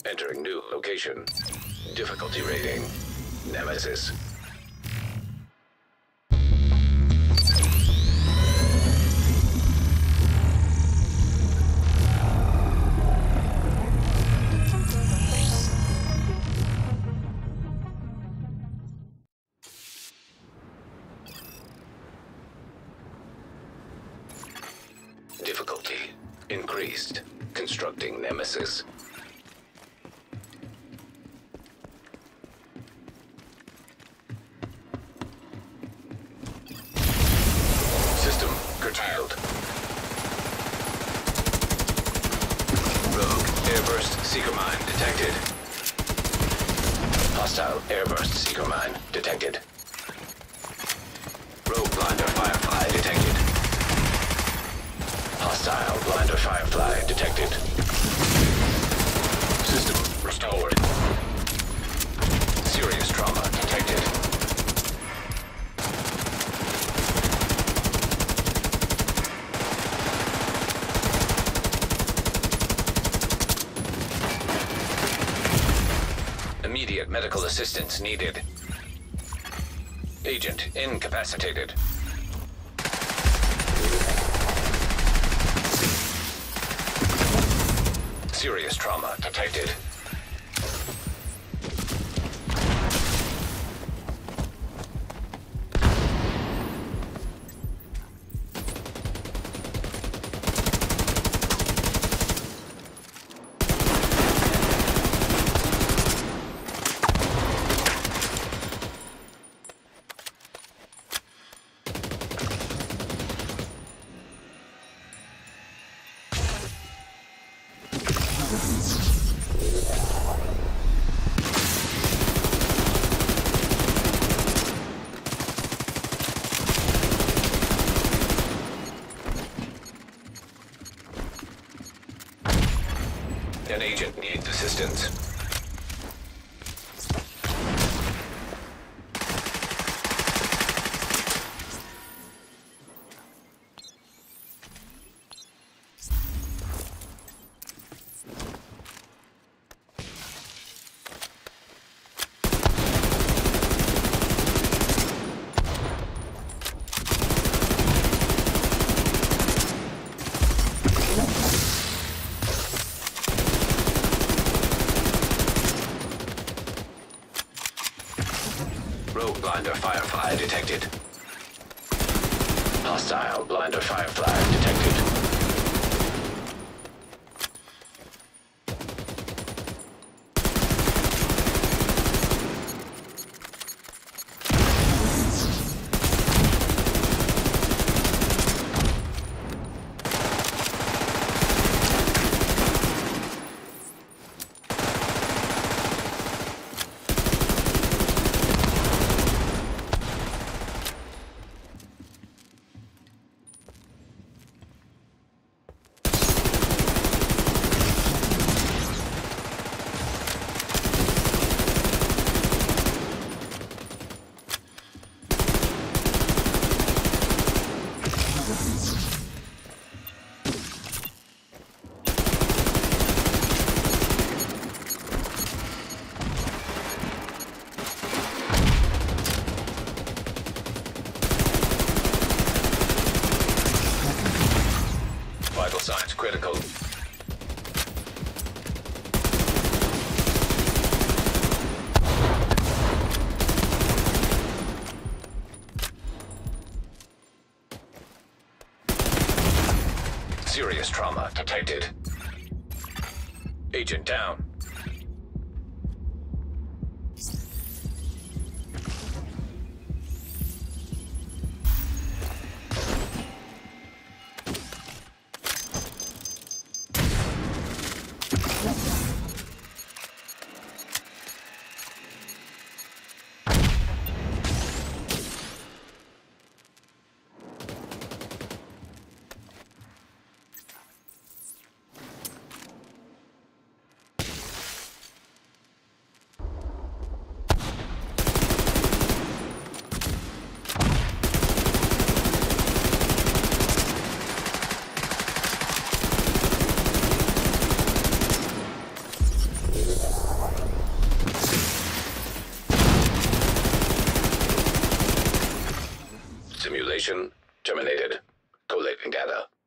Entering new location. Difficulty rating. Nemesis. Difficulty increased. Constructing Nemesis. System curtailed. Rogue airburst seeker mine detected. Hostile airburst seeker mine detected. Rogue blinder firefly detected. Hostile blinder firefly detected. System restored. Serious trauma detected. Immediate medical assistance needed. Agent incapacitated. Serious trauma detected. An agent needs assistance. Rogue blinder firefly detected. Hostile blinder firefly detected. Vital signs critical. Serious trauma detected. Agent down. Simulation terminated. Collating data.